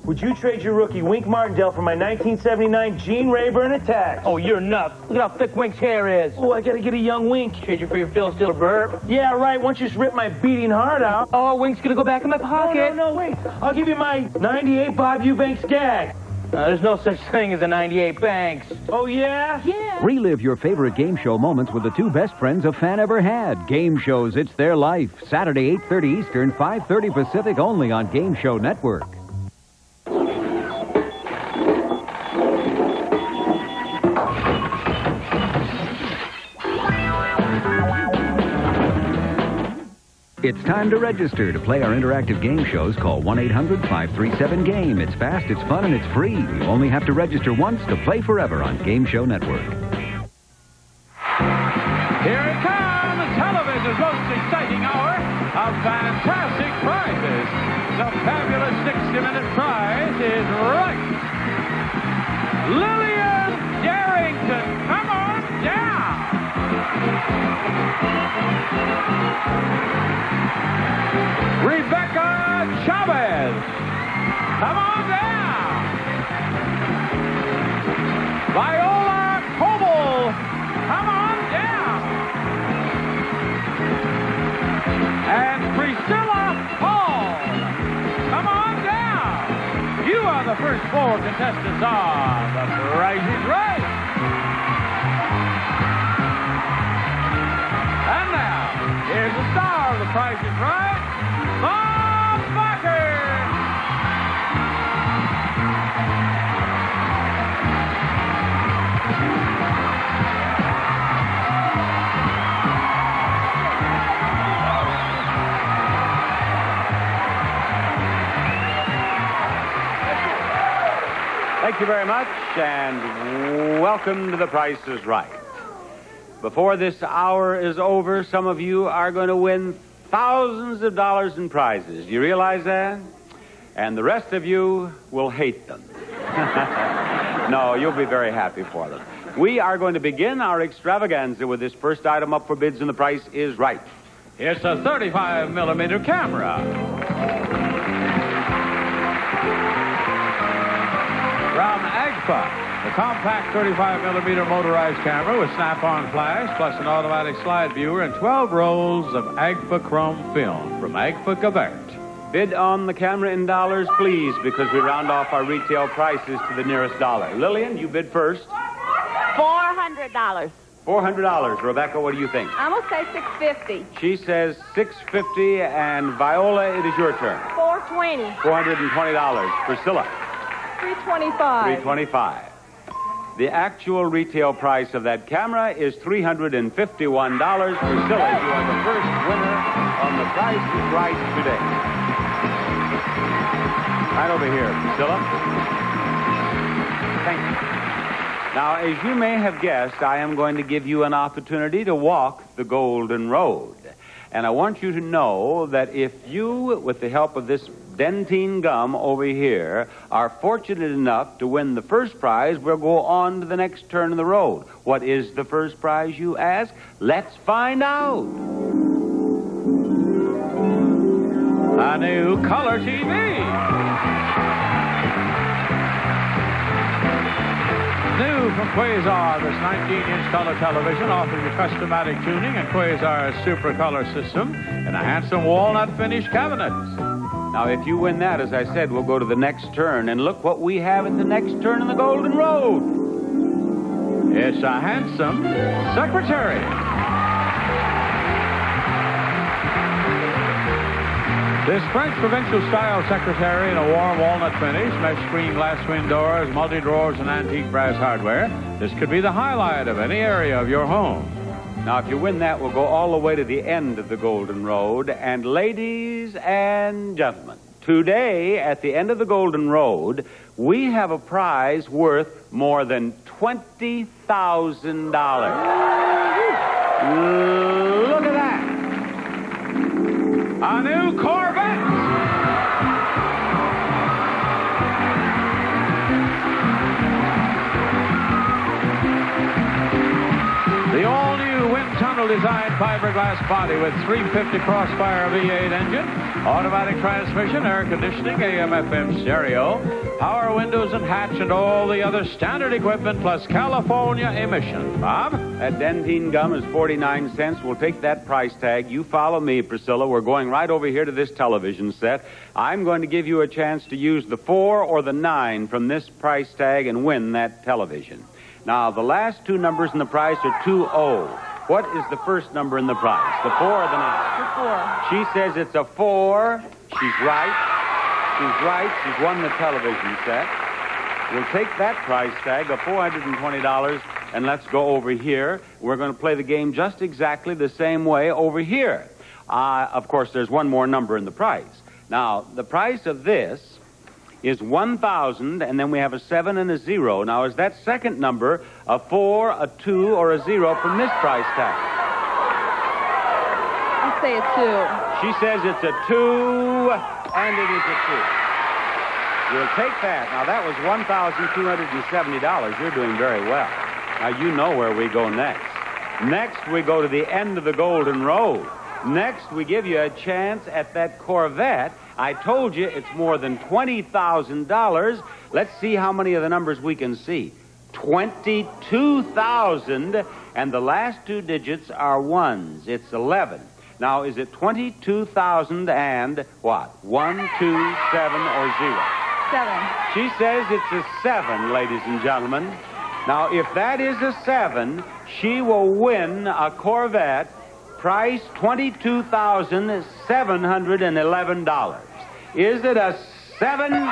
Would you trade your rookie Wink Martindale for my 1979 Gene Rayburn Attack? Oh, you're nuts. Look at how thick Wink's hair is. Oh, I gotta get a young Wink. Trade you for your Phil Stiller burp. Yeah, right. Once you just rip my beating heart out. Oh, Wink's gonna go back in my pocket. No, wait. I'll give you my 98 Bob Eubanks gag. There's no such thing as a 98 Banks. Oh, yeah? Yeah. Relive your favorite game show moments with the two best friends a fan ever had. Game shows, it's their life. Saturday, 8:30 Eastern, 5:30 Pacific, only on Game Show Network. It's time to register to play our interactive game shows. Call 1-800-537-GAME. It's fast, it's fun, and it's free. You only have to register once to play forever on Game Show Network. Here it comes, television's most exciting hour of fantastic prizes. The fabulous 60-minute prize is right. Lillian Darrington, come on down. Rebecca Chavez, come on down. Viola Coble, come on down. And Priscilla Hall, come on down. You are the first four contestants on The Price is Right. And now, here's the star of The Price is Right, Bob Barker. Thank you very much, and welcome to The Price is Right. Before this hour is over, some of you are going to win thousands of dollars in prizes. Do you realize that? And the rest of you will hate them. No, you'll be very happy for them. We are going to begin our extravaganza with this first item up for bids, and The Price is Right. It's a 35-millimeter camera. From AGFA, the compact 35-millimeter motorized camera with snap-on flash, plus an automatic slide viewer, and 12 rolls of AGFA chrome film from AGFA Gavert. Bid on the camera in dollars, please, because we round off our retail prices to the nearest dollar. Lillian, you bid first. $400. $400. Rebecca, what do you think? I'm gonna say $650. She says $650, and Viola, it is your turn. $420. $420. Priscilla. $325. $325. The actual retail price of that camera is $351. Priscilla, you are the first winner on The Price is Right today. Right over here, Priscilla. Thank you. Now, as you may have guessed, I am going to give you an opportunity to walk the Golden Road. And I want you to know that if you, with the help of this Dentine gum over here, are fortunate enough to win the first prize, we'll go on to the next turn of the road. What is the first prize, you ask? Let's find out. A new color TV. New from Quasar, this 19-inch color television offers you customatic tuning and Quasar's Super Color system in a handsome walnut finish cabinet. Now, if you win that, as I said, we'll go to the next turn, and look what we have at the next turn in the Golden Road. It's a handsome secretary. This French provincial-style secretary in a warm walnut finish, mesh screen glass twin doors, multi-drawers, and antique brass hardware. This could be the highlight of any area of your home. Now, if you win that, we'll go all the way to the end of the Golden Road. And ladies and gentlemen, today, at the end of the Golden Road, we have a prize worth more than $20,000. Look at that. A new Corvette. The all-new wind tunnel original design fiberglass body with 350 Crossfire V8 engine, automatic transmission, air conditioning, AM/FM stereo, power windows and hatch, and all the other standard equipment, plus California emission. Bob? That dentine gum is 49 cents. We'll take that price tag. You follow me, Priscilla. We're going right over here to this television set. I'm going to give you a chance to use the 4 or the 9 from this price tag and win that television. Now, the last two numbers in the price are 2-0. What is the first number in the price? The 4 or the 9? The 4. She says it's a 4. She's right. She's right. She's won the television set. We'll take that price tag of $420, and let's go over here. We're going to play the game just exactly the same way over here. Of course, there's one more number in the price. Now, the price of this is 1,000, and then we have a 7 and a 0. Now, is that second number a 4, a 2, or a 0 from this price tag? I'll say a 2. She says it's a 2, and it is a 2. We'll take that. Now, that was $1,270. You're doing very well. Now, you know where we go next. Next, we go to the end of the Golden Road. Next, we give you a chance at that Corvette. I told you it's more than $20,000. Let's see how many of the numbers we can see. 22,000, and the last two digits are ones. It's 11. Now, is it 22,000 and what? 1, 2, 7, or 0? 7. She says it's a 7, ladies and gentlemen. Now, if that is a 7, she will win a Corvette, price $22,711. Is it a 7? It's a 7.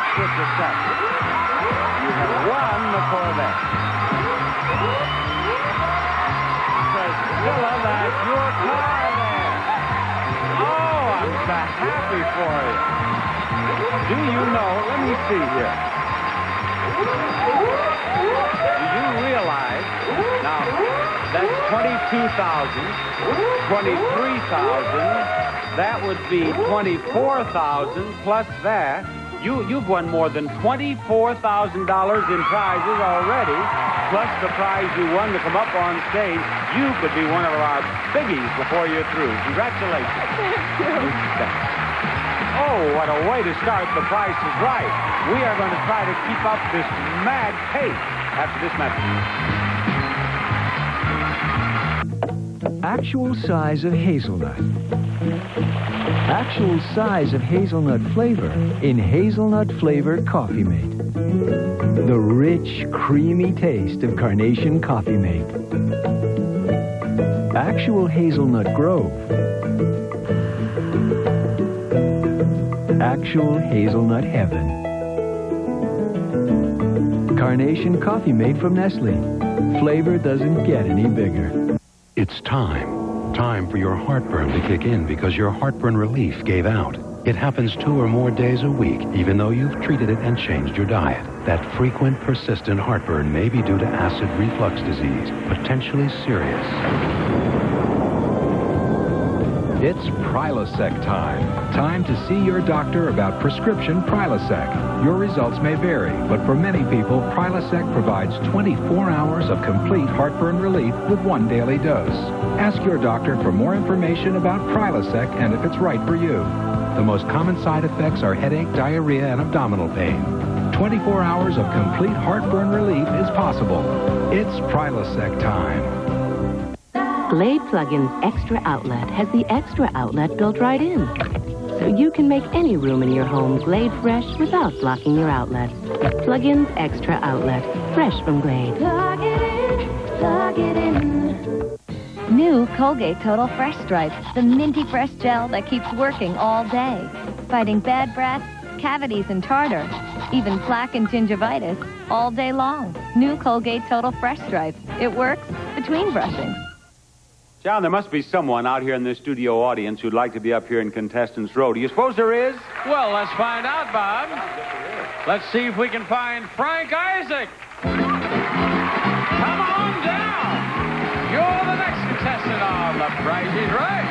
You have won the Corvette. Priscilla, that's your car there. Oh, I'm so happy for you. Do you know, let me see here. Do you realize, now, that's 22,000, 23,000, that would be 24,000 plus that. You've won more than $24,000 in prizes already, plus the prize you won to come up on stage. You could be one of our biggies before you're through. Congratulations. Oh, what a way to start The Price is Right. We are going to try to keep up this mad pace after this message. Actual size of hazelnut. Actual size of hazelnut flavor in hazelnut flavored Coffee Mate. The rich, creamy taste of Carnation Coffee Mate. Actual hazelnut grove. Actual hazelnut heaven. Carnation Coffee Mate from Nestle. Flavor doesn't get any bigger. It's time. Time for your heartburn to kick in because your heartburn relief gave out. It happens 2 or more days a week, even though you've treated it and changed your diet. That frequent, persistent heartburn may be due to acid reflux disease, potentially serious. It's Prilosec time. Time to see your doctor about prescription Prilosec. Your results may vary, but for many people, Prilosec provides 24 hours of complete heartburn relief with one daily dose. Ask your doctor for more information about Prilosec and if it's right for you. The most common side effects are headache, diarrhea, and abdominal pain. 24 hours of complete heartburn relief is possible. It's Prilosec time. Glade Plug-in's Extra Outlet has the extra outlet built right in. So you can make any room in your home Glade fresh without blocking your outlets. Plug-in's Extra Outlet, fresh from Glade. Plug it in, plug it in. New Colgate Total Fresh Stripe, the minty fresh gel that keeps working all day. Fighting bad breath, cavities and tartar, even plaque and gingivitis all day long. New Colgate Total Fresh Stripe. It works between brushing. John, there must be someone out here in this studio audience who'd like to be up here in Contestants Row. Do you suppose there is? Well, let's find out, Bob. Let's see if we can find Frank Isaac. Come on down. You're the next contestant of The Price is Right.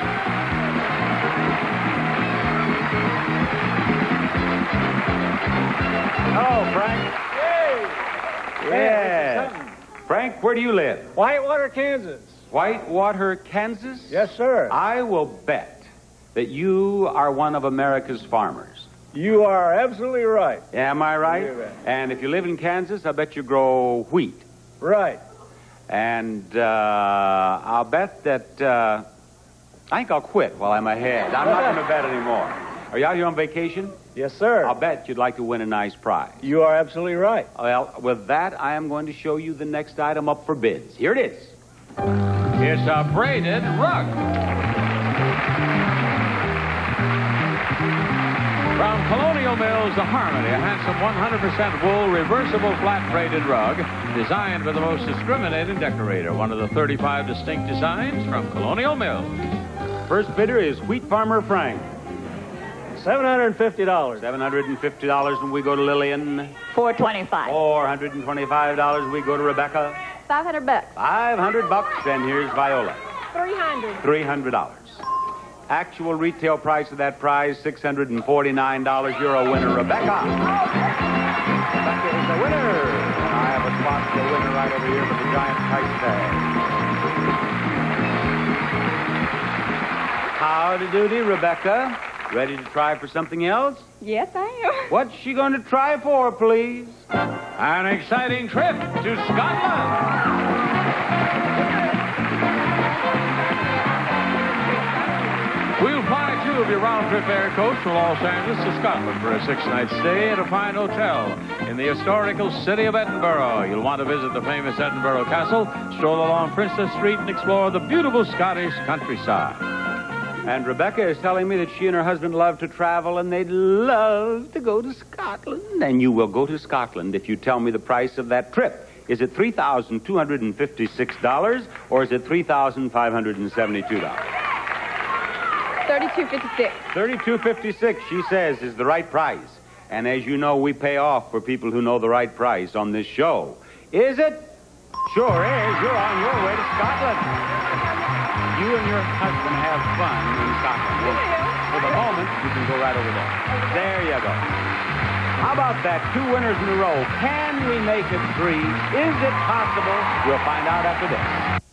Hello, Frank. Hey. Yeah. Frank, where do you live? Whitewater, Kansas. Whitewater, Kansas? Yes, sir. I will bet that you are one of America's farmers. You are absolutely right. Am I right? You bet. And if you live in Kansas, I bet you grow wheat. Right. And I'll bet that I think I'll quit while I'm ahead. I'm not going to bet anymore. Are you out here on vacation? Yes, sir. I'll bet you'd like to win a nice prize. You are absolutely right. Well, with that, I am going to show you the next item up for bids. Here it is. It's a braided rug. From Colonial Mills, the Harmony, a handsome 100% wool, reversible flat braided rug designed by the most discriminating decorator. One of the 35 distinct designs from Colonial Mills. First bidder is Wheat Farmer Frank. $750. $750, and we go to Lillian. $425. $425, we go to Rebecca. $500. $500, and here's Viola. $300. $300. Actual retail price of that prize, $649. You're a winner, Rebecca. Rebecca is the winner. And I have a spot for the winner right over here with the giant price tag. Howdy doody, Rebecca. Ready to try for something else? Yes, I am. What's she going to try for, please? An exciting trip to Scotland. We'll fly two of your round-trip air coach from Los Angeles to Scotland for a 6-night stay at a fine hotel in the historical city of Edinburgh. You'll want to visit the famous Edinburgh Castle, stroll along Princess Street, and explore the beautiful Scottish countryside. And Rebecca is telling me that she and her husband love to travel, and they'd love to go to Scotland. And you will go to Scotland if you tell me the price of that trip. Is it $3,256, or is it $3,572? $32.56. $32.56, she says, is the right price. And as you know, we pay off for people who know the right price on this show. Is it? Sure is. You're on your way to Scotland. You and your husband have fun in Scotland. For the moment, you can go right over there. There you go. How about that? 2 winners in a row. Can we make it 3? Is it possible? We'll find out after this.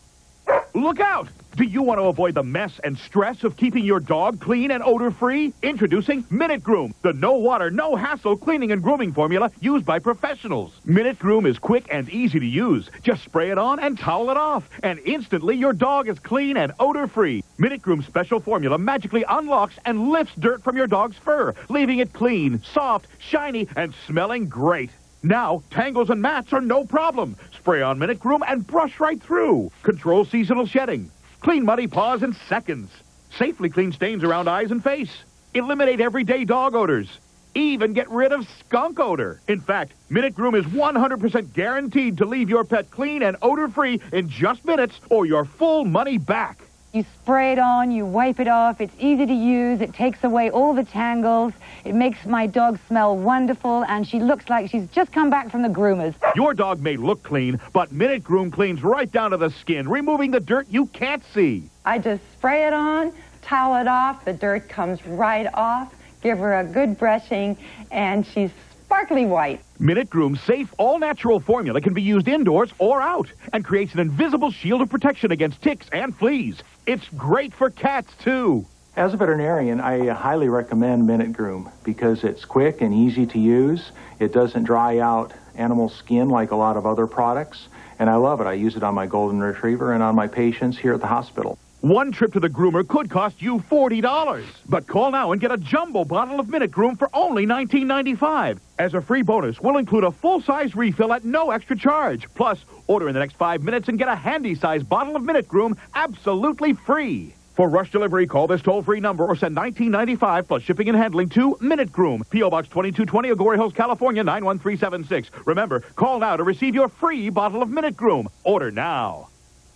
Look out! Do you want to avoid the mess and stress of keeping your dog clean and odor-free? Introducing Minute Groom, the no-water, no-hassle cleaning and grooming formula used by professionals. Minute Groom is quick and easy to use. Just spray it on and towel it off, and instantly your dog is clean and odor-free. Minute Groom's special formula magically unlocks and lifts dirt from your dog's fur, leaving it clean, soft, shiny, and smelling great. Now, tangles and mats are no problem. Spray on Minute Groom and brush right through. Control seasonal shedding. Clean muddy paws in seconds. Safely clean stains around eyes and face. Eliminate everyday dog odors. Even get rid of skunk odor. In fact, Minute Groom is 100% guaranteed to leave your pet clean and odor-free in just minutes or your full money back. You spray it on, you wipe it off, it's easy to use, it takes away all the tangles, it makes my dog smell wonderful, and she looks like she's just come back from the groomers. Your dog may look clean, but Minute Groom cleans right down to the skin, removing the dirt you can't see. I just spray it on, towel it off, the dirt comes right off, give her a good brushing, and she's sparkly white. Minute Groom's safe, all-natural formula can be used indoors or out and creates an invisible shield of protection against ticks and fleas. It's great for cats, too. As a veterinarian, I highly recommend Minute Groom because it's quick and easy to use. It doesn't dry out animal skin like a lot of other products, and I love it. I use it on my golden retriever and on my patients here at the hospital. One trip to the groomer could cost you $40. But call now and get a jumbo bottle of Minute Groom for only $19.95. As a free bonus, we'll include a full-size refill at no extra charge. Plus, order in the next 5 minutes and get a handy-sized bottle of Minute Groom absolutely free. For rush delivery, call this toll-free number or send $19.95 plus shipping and handling to Minute Groom, P.O. Box 2220, Agoura Hills, California, 91376. Remember, call now to receive your free bottle of Minute Groom. Order now.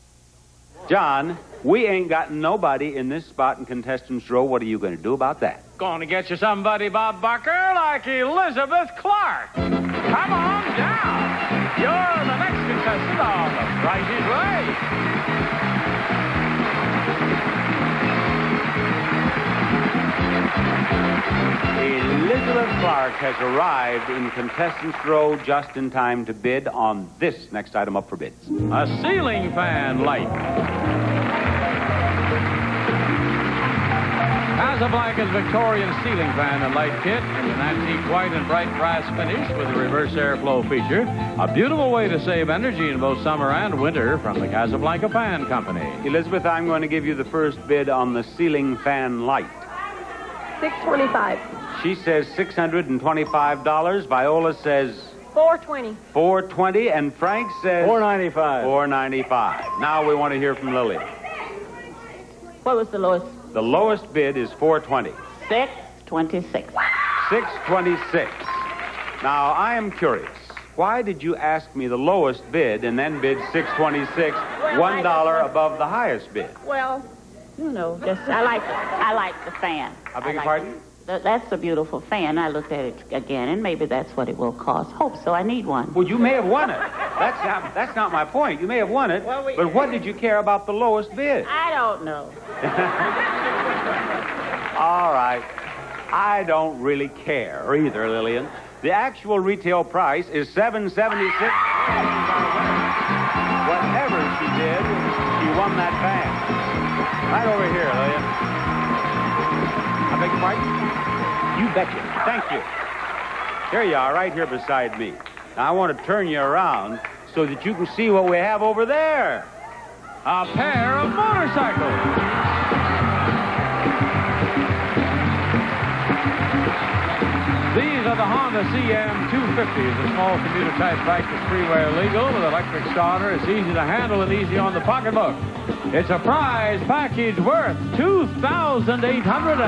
John, we ain't got nobody in this spot in contestants row. What are you going to do about that? Going to get you somebody, Bob Barker, like Elizabeth Clark. Come on down. You're the next contestant on The Price is Right. Elizabeth Clark has arrived in Contestants Row just in time to bid on this next item up for bids. A ceiling fan light. Casablanca's Victorian ceiling fan and light kit in an antique white and bright brass finish with a reverse airflow feature. A beautiful way to save energy in both summer and winter from the Casablanca Fan Company. Elizabeth, I'm going to give you the first bid on the ceiling fan light. $625. She says $625. Viola says $420. $420, and Frank says $495. $495. Now we want to hear from Lily. What was the lowest? The lowest bid is $420. $626. $626. Now I am curious. Why did you ask me the lowest bid and then bid $626, $1 above the highest bid? Well, you know, just I like the fan. I beg your pardon? That's a beautiful fan. I looked at it again, and maybe that's what it will cost. Hope so. I need one. Well, you may have won it. That's not my point. You may have won it, but what did you care about the lowest bid? I don't know. All right. I don't really care either, Lillian. The actual retail price is $776. Whatever she did, she won that fan. Right over here, Lillian. I beg your pardon? You betcha. Thank you. Here you are, right here beside me. Now, I want to turn you around so that you can see what we have over there. A pair of motorcycles. These are the Honda CM250s, a small commuter-type bike that's freeway legal with electric starter. It's easy to handle and easy on the pocketbook. It's a prize package worth $2,896.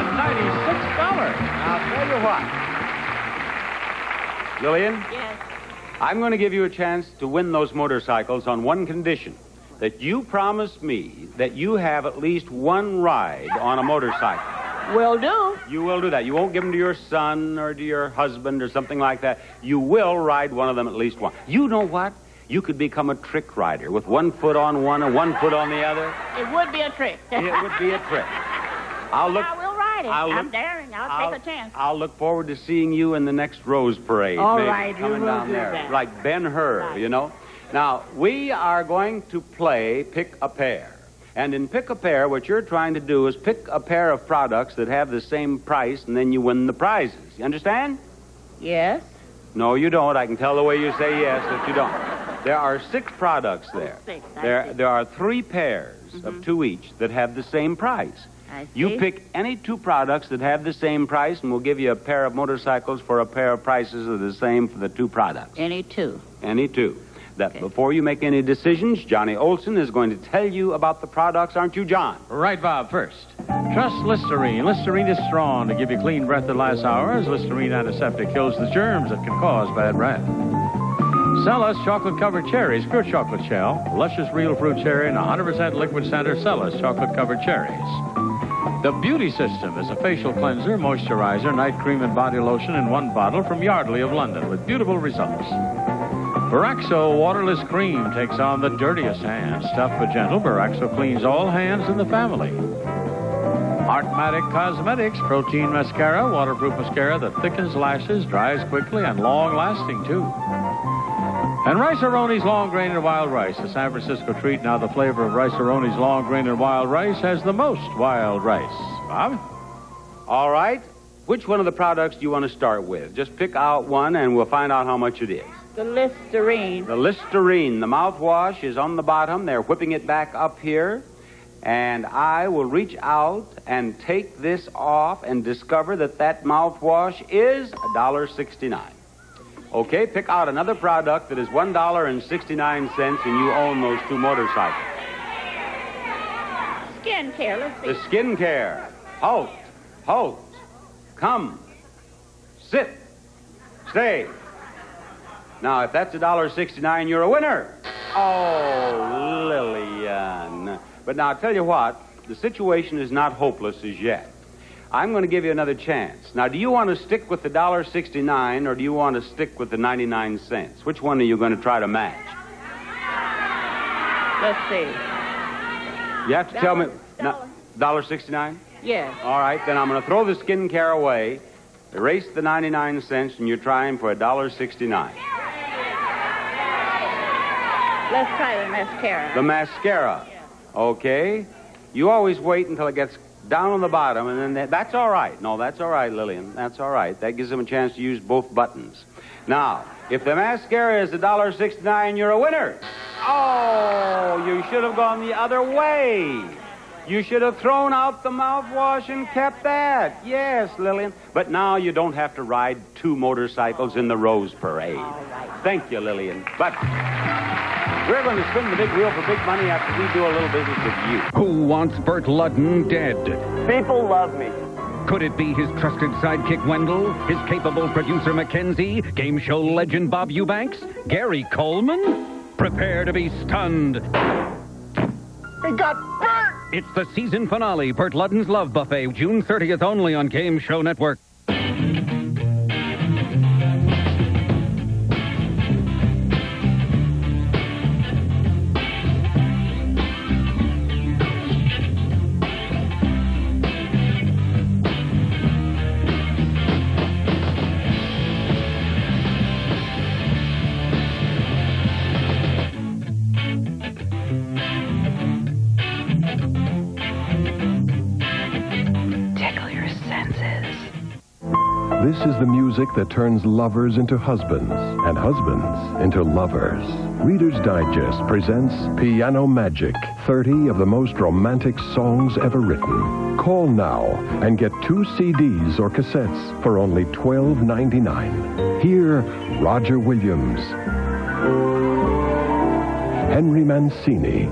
I'll tell you what. Lillian? Yes. I'm going to give you a chance to win those motorcycles on one condition. That you promise me that you have at least one ride on a motorcycle. Will do. You will do that. You won't give them to your son or to your husband or something like that. You will ride one of them at least once. You know what? You could become a trick rider with one foot on one and one foot on the other. It would be a trick. It would be a trick. I will ride it. I'm daring. I'll take a chance. I'll look forward to seeing you in the next Rose Parade. All maybe, right, coming you will down do there, that. like Ben-Hur, Right. you know. Now, we are going to play Pick a Pair. And in Pick a Pair, what you're trying to do is pick a pair of products that have the same price, and then you win the prizes. You understand? Yes. No, you don't. I can tell the way you say yes that you don't. There are 6 products there. Six. There are 3 pairs of 2 each that have the same price. I see. You pick any 2 products that have the same price, and we'll give you a pair of motorcycles for a pair of prices that are the same for the 2 products. Any 2. Any 2. Before you make any decisions, Johnny Olson is going to tell you about the products, aren't you, John? Right, Bob, first. Trust Listerine. Listerine is strong to give you clean breath that lasts hours. Listerine antiseptic kills the germs that can cause bad breath. Cella's chocolate-covered cherries, pure chocolate shell, luscious real fruit cherry, and 100% liquid center Cella's chocolate-covered cherries. The Beauty System is a facial cleanser, moisturizer, night cream, and body lotion in one bottle from Yardley of London with beautiful results. Baraxo waterless cream takes on the dirtiest hands. Tough but gentle, Baraxo cleans all hands in the family. Artmatic Cosmetics protein mascara, waterproof mascara that thickens lashes, dries quickly, and long-lasting, too. And Rice-A-Roni's Long Grain and Wild Rice, a San Francisco treat. Now the flavor of Rice-A-Roni's Long Grain and Wild Rice has the most wild rice. Bob? All right. Which one of the products do you want to start with? Just pick out one, and we'll find out how much it is. The Listerine. The Listerine. The mouthwash is on the bottom. They're whipping it back up here. And I will reach out and take this off and discover that mouthwash is $1.69. Okay, pick out another product that is $1.69, and you own those 2 motorcycles. Skincare. Let's see. The skincare. Halt. Halt. Come. Sit. Stay. Now, if that's $1.69, you're a winner. Oh, Lillian. But now, I'll tell you what, the situation is not hopeless as yet. I'm going to give you another chance. Now, do you want to stick with the $1.69 or do you want to stick with the 99 cents? Which one are you going to try to match? Let's see. You have to tell me. $1.69? Yes. All right, then I'm going to throw the skincare away. Erase the 99 cents, and you're trying for $1.69. Let's try the mascara. The mascara. Okay. You always wait until it gets down on the bottom, and then that's all right. No, that's all right, Lillian. That's all right. That gives them a chance to use both buttons. Now, if the mascara is $1.69, you're a winner. Oh, you should have gone the other way. You should have thrown out the mouthwash and kept that. Yes, Lillian. But now you don't have to ride 2 motorcycles in the Rose Parade. All right. Thank you, Lillian. But we're going to spin the big wheel for big money after we do a little business with you. Who wants Bert Ludden dead? People love me. Could it be his trusted sidekick Wendell, his capable producer Mackenzie, game show legend Bob Eubanks, Gary Coleman? Prepare to be stunned. They got Bert! It's the season finale, Bert Ludden's Love Buffet, June 30th only on Game Show Network. This is the music that turns lovers into husbands and husbands into lovers. Reader's Digest presents Piano Magic, 30 of the most romantic songs ever written. Call now and get 2 CDs or cassettes for only $12.99. Hear Roger Williams, Henry Mancini,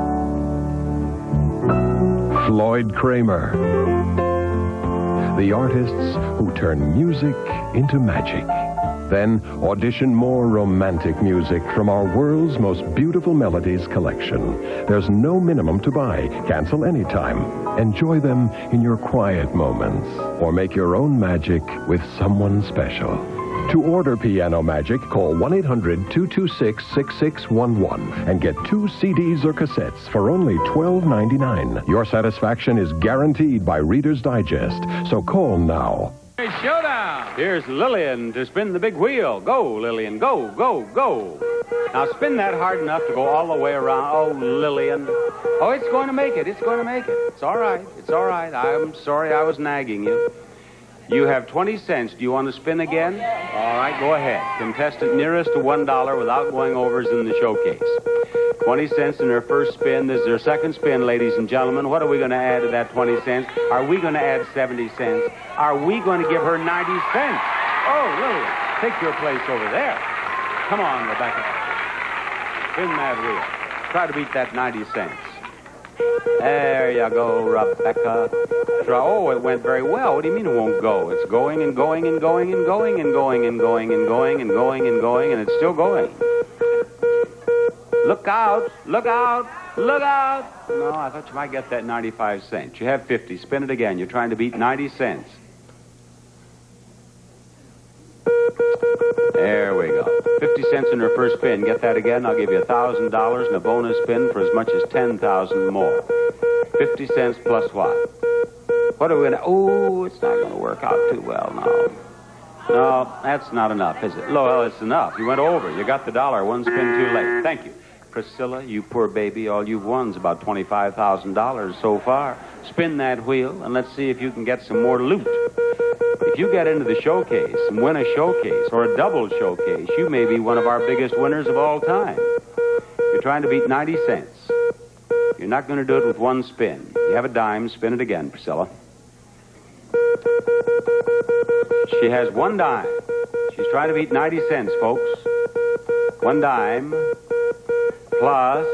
Floyd Kramer, the artists who turn music into magic. Then audition more romantic music from our world's most beautiful melodies collection. There's no minimum to buy. Cancel anytime. Enjoy them in your quiet moments or make your own magic with someone special. To order Piano Magic, call 1-800-226-6611 and get 2 CDs or cassettes for only $12.99. Your satisfaction is guaranteed by Reader's Digest, so call now. Hey, showdown! Here's Lillian to spin the big wheel. Go, Lillian, go, go, go. Now spin that hard enough to go all the way around. Oh, Lillian. Oh, it's going to make it. It's going to make it. It's all right. It's all right. I'm sorry I was nagging you. You have 20 cents. Do you want to spin again? All right, go ahead. Contestant nearest to $1 without going over is in the showcase. 20 cents in her first spin. This is her second spin, ladies and gentlemen. What are we going to add to that 20 cents? Are we going to add 70 cents? Are we going to give her 90 cents? Oh, Lillian, take your place over there. Come on, Rebecca. Spin that wheel. Try to beat that 90 cents. There you go, Rebecca. Oh, it went very well. What do you mean it won't go? It's going and going and going and going and going and going and going and going and going, and it's still going. Look out! Look out! Look out! No, I thought you might get that 95 cents. You have 50. Spin it again. You're trying to beat 90 cents. There we go. 50 cents in her first spin. Get that again. I'll give you $1,000 and a bonus spin for as much as 10,000 more. 50 cents plus what? What are we going to... Oh, it's not going to work out too well now. No, that's not enough, is it? Well, it's enough. You went over. You got the dollar. One spin too late. Thank you. Priscilla, you poor baby, all you've won's about $25,000 so far. Spin that wheel, and let's see if you can get some more loot. If you get into the showcase and win a showcase or a double showcase, you may be one of our biggest winners of all time. You're trying to beat 90 cents. You're not going to do it with one spin. You have a dime. Spin it again, Priscilla. She has one dime. She's trying to beat 90 cents, folks. One dime plus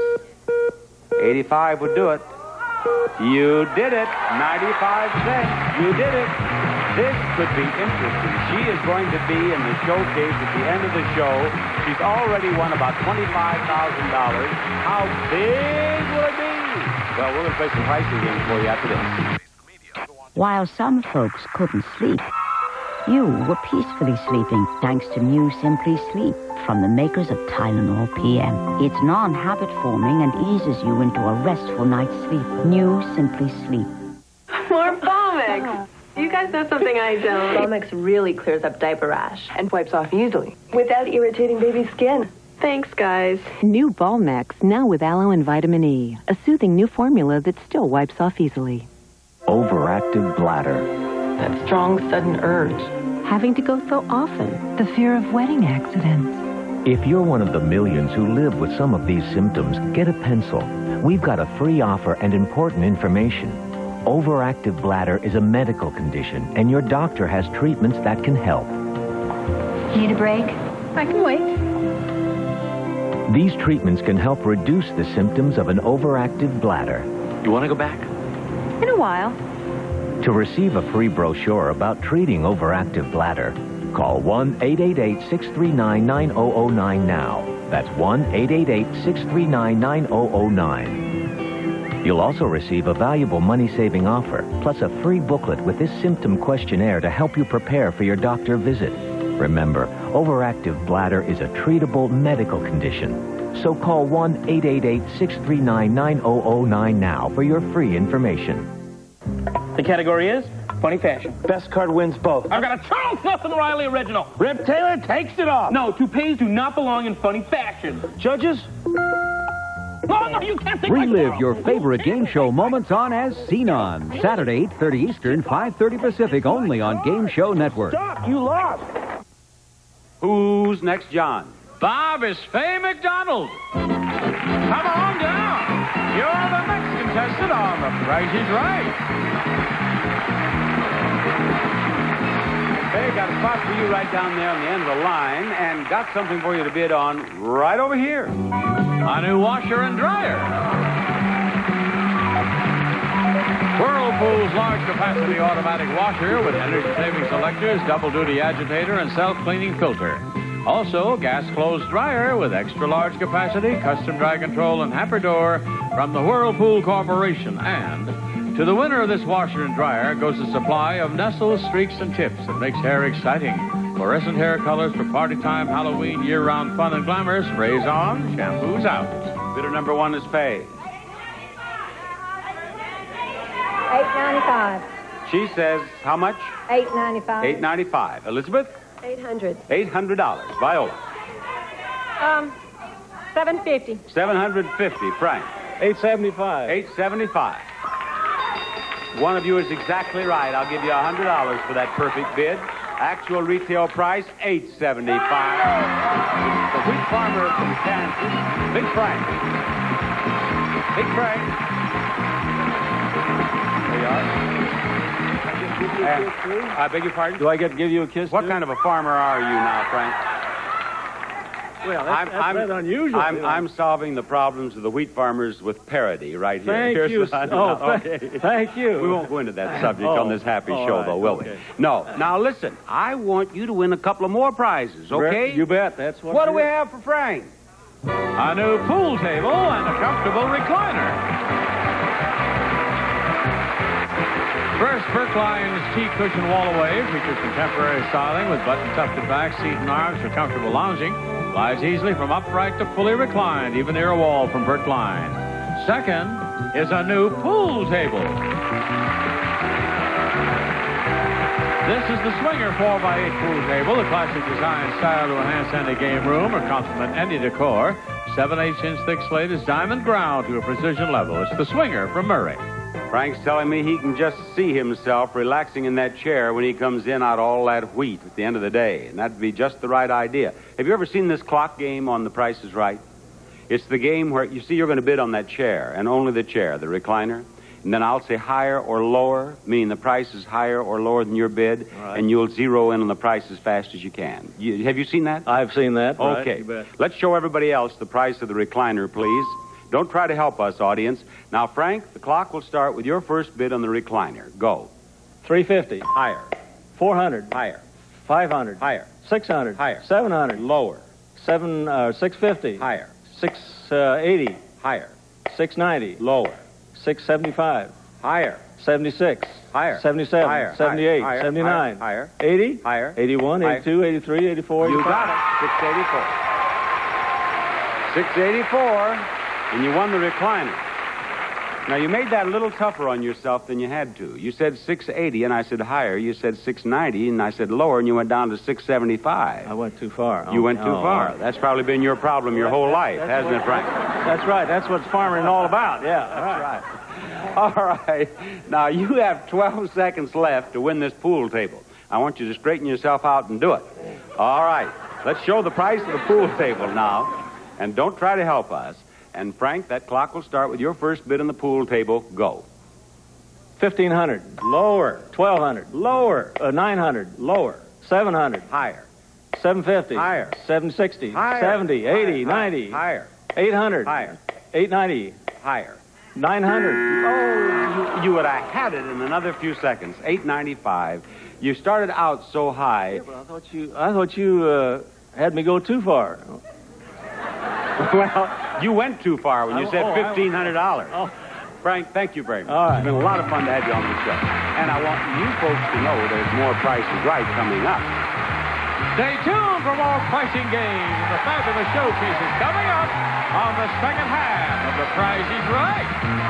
85 would do it. You did it. 95 cents. You did it. This could be interesting. She is going to be in the showcase at the end of the show. She's already won about $25,000. How big will it be? Well, we're going to play some pricing games for you after this. While some folks couldn't sleep, you were peacefully sleeping thanks to new Simply Sleep from the makers of Tylenol PM. It's non-habit forming and eases you into a restful night's sleep. New Simply Sleep. More Bomex. You guys know something I don't. Balmex really clears up diaper rash and wipes off easily without irritating baby skin. Thanks, guys. New Balmex, now with aloe and vitamin E. A soothing new formula that still wipes off easily. Overactive bladder. That strong, sudden urge. Having to go so often. The fear of wedding accidents. If you're one of the millions who live with some of these symptoms, get a pencil. We've got a free offer and important information. Overactive bladder is a medical condition, and your doctor has treatments that can help. Need a break? I can wait. These treatments can help reduce the symptoms of an overactive bladder. You want to go back? In a while. To receive a free brochure about treating overactive bladder, call 1-888-639-9009 now. That's 1-888-639-9009. You'll also receive a valuable money-saving offer, plus a free booklet with this symptom questionnaire to help you prepare for your doctor visit. Remember, overactive bladder is a treatable medical condition. So call 1-888-639-9009 now for your free information. The category is funny fashion. Best card wins both. I've got a Charles Nelson Riley original. Rip Taylor takes it off. No, toupees do not belong in funny fashion. Judges? No, you can't think Relive your favorite game show moments on As Seen On. Saturday, 8:30 Eastern, 5:30 Pacific, only on Game Show Network. Stop! You lost! Who's next, John? Bob is Faye McDonald. Come on down. You're the next contestant on The Price is Right. Hey, got a spot for you right down there on the end of the line, and got something for you to bid on right over here. A new washer and dryer. Whirlpool's large capacity automatic washer with energy saving selectors, double duty agitator, and self-cleaning filter. Also, gas closed dryer with extra large capacity, custom dry control, and hamper door from the Whirlpool Corporation. And to the winner of this washer and dryer goes a supply of Nestle streaks and tips that makes hair exciting. Fluorescent hair colors for party time, Halloween, year-round fun and glamour. Sprays on, shampoos out. Bidder number one is paid. $8.95. She says, how much? $8.95. $8.95. Elizabeth? $800. $800. Viola? $750. $750. Frank? $875. $875. One of you is exactly right. I'll give you $100 for that perfect bid. Actual retail price, $875. The wheat farmer from Kansas, Big Frank. Big Frank. There you are. I beg your pardon? Do I get to give you a kiss, What too? kind of a farmer are you now, Frank? Well, that's rather unusual. I'm solving the problems of the wheat farmers with parody right here. Thank Here's you. the- Oh, okay. thank you. We won't go into that subject on this happy all show, right, though, will okay. we? No. Now, listen, I want you to win a couple of more prizes, okay? You bet. That's What do we have for Frank? A new pool table and a comfortable recliner. First, Brookline's T-cushion wall-away features contemporary styling with button-tufted back, seat and arms for comfortable lounging. Lies easily from upright to fully reclined, even near a wall from Brookline. Second is a new pool table. This is the Swinger 4x8 pool table, a classic design style to enhance any game room or complement any decor. 7/8-inch thick slate is diamond ground to a precision level. It's the Swinger from Murray. Frank's telling me he can just see himself relaxing in that chair when he comes in out of all that wheat at the end of the day. And that'd be just the right idea. Have you ever seen this clock game on The Price is Right? It's the game where, you see, you're going to bid on that chair, and only the chair, the recliner. And then I'll say higher or lower, meaning the price is higher or lower than your bid, Right. and you'll zero in on the price as fast as you can. Have you seen that? I've seen that. Right, Okay. you bet. Let's show everybody else the price of the recliner, please. Don't try to help us, audience. Now, Frank, the clock will start with your first bid on the recliner. Go. $350. Higher. $400. Higher. $500. Higher. $600. Higher. $700. Lower. $650. Higher. $680. Higher. $690. Lower. $675. Higher. $76. Higher. $77. Higher. $78. Higher. $79. Higher. $80. Higher. $81. Higher. $82. $83. $84. You $85. got it. $684. $684. And you won the recliner. Now, you made that a little tougher on yourself than you had to. You said 680, and I said higher. You said 690, and I said lower, and you went down to 675. I went too far. You went too far. That's probably been your problem your whole life, hasn't it, Frank? That's right. That's what farming all about. Yeah, that's right. All right. Now, you have 12 seconds left to win this pool table. I want you to straighten yourself out and do it. All right. Let's show the price of the pool table now. And don't try to help us. And, Frank, that clock will start with your first bid on the pool table. Go. 1,500. Lower. 1,200. Lower. 900. Lower. 700. Higher. 750. Higher. 760. Higher. 70. 80. Higher. 90. Higher. 800. Higher. 890. Higher. 900. Oh, you would have had it in another few seconds. 895. You started out so high. Yeah, but I thought you had me go too far. Well, you went too far when you said $1,500. Oh. Frank, thank you very much. All right. It's been a lot of fun to have you on the show. And I want you folks to know there's more Price is Right coming up. Stay tuned for more pricing games and the fabulous showcases coming up on the second half of The Price is Right.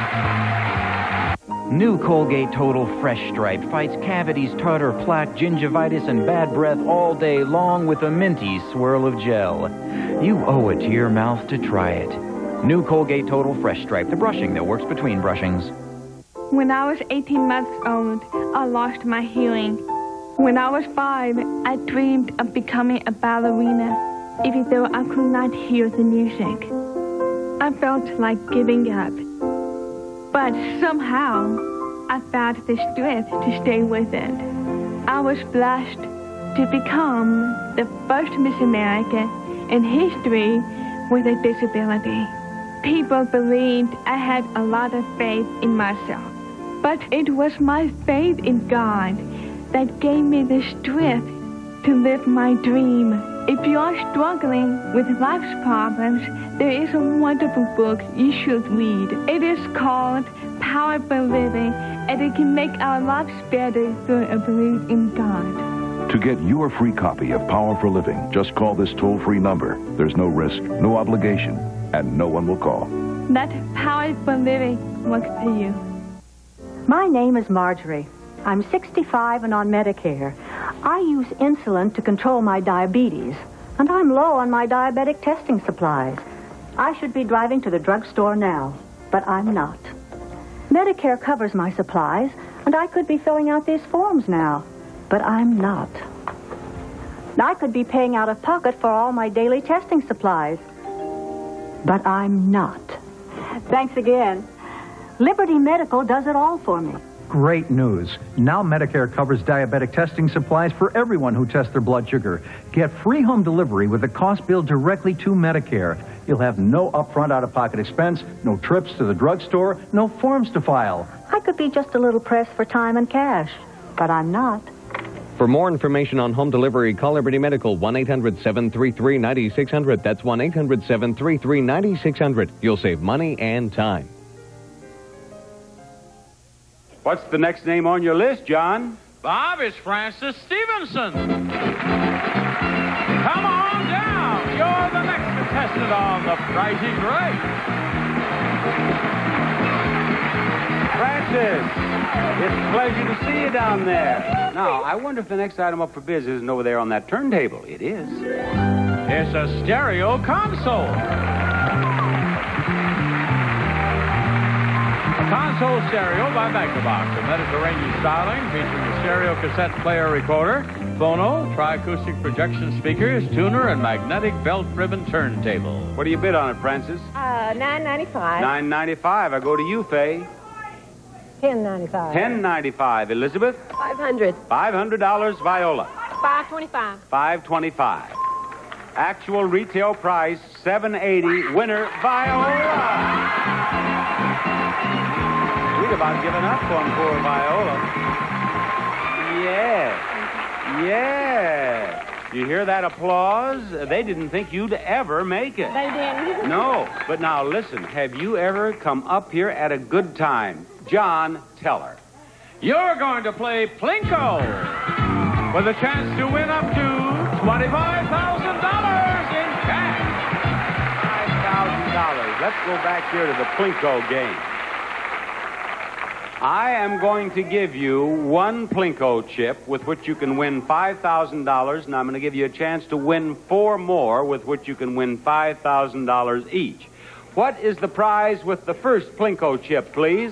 New Colgate Total Fresh Stripe fights cavities, tartar, plaque, gingivitis, and bad breath all day long with a minty swirl of gel. You owe it to your mouth to try it. New Colgate Total Fresh Stripe, the brushing that works between brushings. When I was 18 months old, I lost my hearing. When I was 5, I dreamed of becoming a ballerina, even though I could not hear the music. I felt like giving up. But somehow, I found the strength to stay with it. I was blessed to become the first Miss America in history with a disability. People believed I had a lot of faith in myself. But it was my faith in God that gave me the strength to live my dream. If you are struggling with life's problems, there is a wonderful book you should read. It is called Power for Living, and it can make our lives better through a belief in God. To get your free copy of Power for Living, just call this toll-free number. There's no risk, no obligation, and no one will call. Let Power for Living work for you. My name is Marjorie. I'm 65 and on Medicare. I use insulin to control my diabetes, and I'm low on my diabetic testing supplies. I should be driving to the drugstore now, but I'm not. Medicare covers my supplies, and I could be filling out these forms now, but I'm not. I could be paying out of pocket for all my daily testing supplies, but I'm not. Thanks again. Liberty Medical does it all for me. Great news. Now Medicare covers diabetic testing supplies for everyone who tests their blood sugar. Get free home delivery with the cost billed directly to Medicare. You'll have no upfront out-of-pocket expense, no trips to the drugstore, no forms to file. I could be just a little pressed for time and cash, but I'm not. For more information on home delivery, call Liberty Medical, 1-800-733-9600. That's 1-800-733-9600. You'll save money and time. What's the next name on your list, John? Bob, it's Francis Stevenson. Come on down. You're the next contestant on The Price is Right. Francis, it's a pleasure to see you down there. Now, I wonder if the next item up for biz isn't over there on that turntable. It is. It's a stereo console. Console stereo by Magnavox, a Mediterranean styling featuring a stereo cassette player recorder, phono, tri-acoustic projection speakers, tuner, and magnetic belt-driven turntable. What do you bid on it, Francis? $9.95. $9.95. I go to you, Faye. $10.95. $10.95. Elizabeth? $500. $500. Viola? $525. $525. Actual retail price, $780. Winner, Viola. We'd about given up on poor Viola. Yeah. You hear that applause? They didn't think you'd ever make it. They didn't. No. But now listen, have you ever come up here at a good time? John Teller. You're going to play Plinko with a chance to win up to $25,000 in cash. $5,000. Let's go back here to the Plinko game. I am going to give you one Plinko chip with which you can win $5,000, and I'm going to give you a chance to win 4 more with which you can win $5,000 each. What is the prize with the first Plinko chip, please?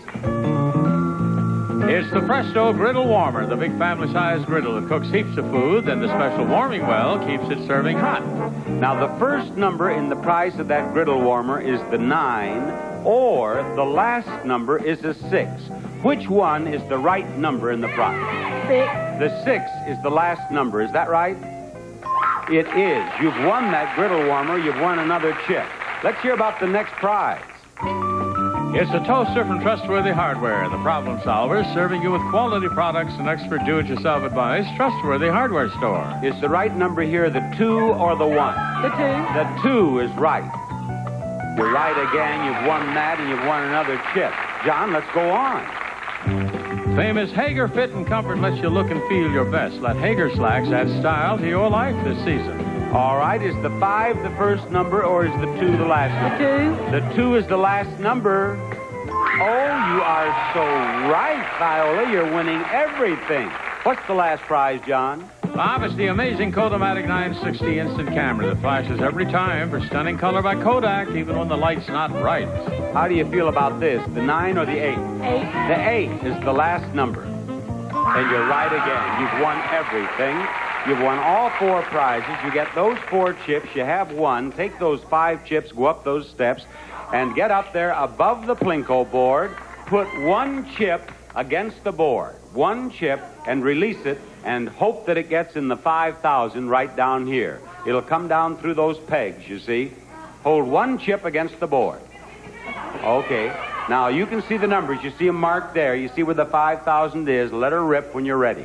It's the Presto Griddle Warmer, the big family-sized griddle that cooks heaps of food, and the special warming well keeps it serving hot. Now, the first number in the price of that griddle warmer is the 9, or the last number is a 6. Which one is the right number in the price? 6. The 6 is the last number. Is that right? It is. You've won that griddle warmer. You've won another chip. Let's hear about the next prize. It's a toaster from Trustworthy Hardware, the problem solvers, serving you with quality products and expert do-it-yourself advice. Trustworthy Hardware Store. Is the right number here the 2 or the 1? The 2. The 2 is right. You're right again. You've won that, and you've won another chip. John, let's go on. Famous Hager Fit and Comfort lets you look and feel your best. Let Hager Slacks add style to your life this season. All right, is the 5 the first number, or is the 2 the last number? The 2. The 2 is the last number. Oh, you are so right, Viola. You're winning everything. What's the last prize, John? Bob, it's the amazing Kodomatic 960 instant camera that flashes every time for stunning color by Kodak, even when the light's not bright. How do you feel about this, the 9 or the 8? 8. The 8 is the last number. And you're right again. You've won everything. You've won all 4 prizes. You get those 4 chips. You have 1. Take those 5 chips, go up those steps, and get up there above the Plinko board. Put 1 chip against the board. 1 chip, and release it, and hope that it gets in the 5,000 right down here. It'll come down through those pegs, you see. Hold 1 chip against the board. Okay. Now, you can see the numbers. You see them marked there. You see where the 5,000 is. Let her rip when you're ready.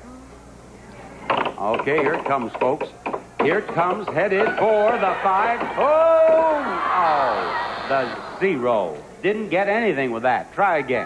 Okay, here it comes, folks. Here it comes, headed for the 5. Oh, the 0. Didn't get anything with that. Try again.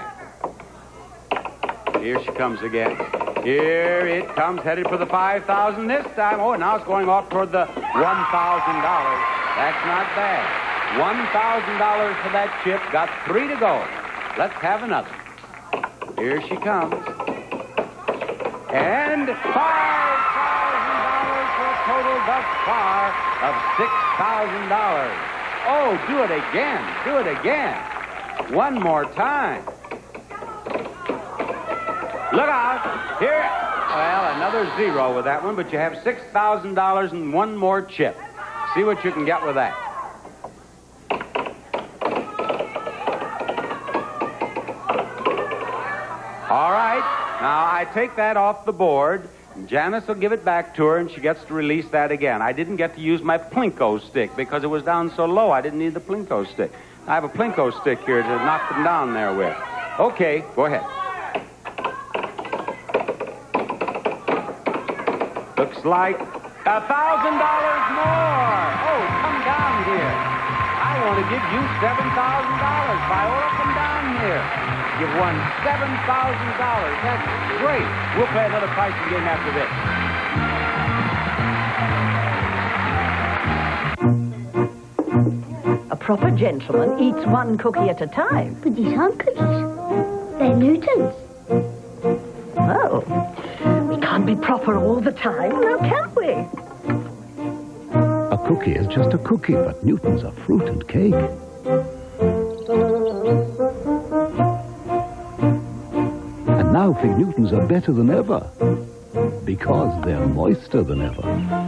Here she comes again. Here it comes, headed for the 5,000 this time. Oh, now it's going off toward the $1,000. That's not bad. $1,000 for that chip. Got 3 to go. Let's have another. Here she comes. And $5,000 for a total thus far of $6,000. Oh, do it again. Do it again. One more time. Look out. Here. Well, another 0 with that one, but you have $6,000 and 1 more chip. See what you can get with that. All right. Now, I take that off the board. Janice will give it back to her, and she gets to release that again. I didn't get to use my Plinko stick because it was down so low. I didn't need the Plinko stick. I have a Plinko stick here to knock them down there with. Okay, go ahead. Looks like $1,000 more. Oh, come down here. I want to give you $7,000. Viola, come down here. You've won $7,000. That's great. We'll play another pricing game after this. A proper gentleman eats 1 cookie at a time. But these aren't cookies. They're Newtons. Oh, we can't be proper all the time, now can we? A cookie is just a cookie, but Newtons are fruit and cake. And now Fig Newtons are better than ever, because they're moister than ever.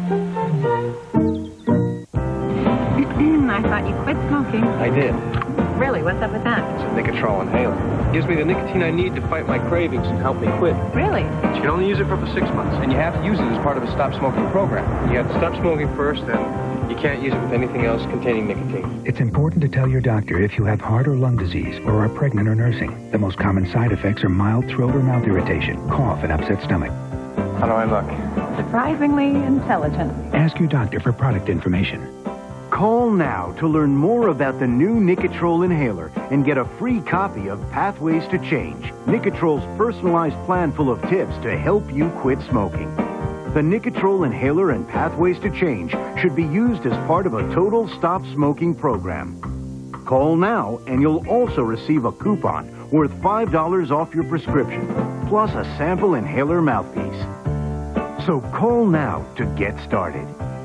I thought you quit smoking. I did. Really? What's up with that? It's a Nicotrol inhaler. It gives me the nicotine I need to fight my cravings and help me quit. Really? But you can only use it for 6 months, and you have to use it as part of a stop smoking program. You have to stop smoking first, then you can't use it with anything else containing nicotine. It's important to tell your doctor if you have heart or lung disease or are pregnant or nursing. The most common side effects are mild throat or mouth irritation, cough, and upset stomach. How do I look? Surprisingly intelligent. Ask your doctor for product information. Call now to learn more about the new Nicotrol inhaler and get a free copy of Pathways to Change, Nicotrol's personalized plan full of tips to help you quit smoking. The Nicotrol inhaler and Pathways to Change should be used as part of a total stop smoking program. Call now and you'll also receive a coupon worth $5 off your prescription, plus a sample inhaler mouthpiece. So call now to get started.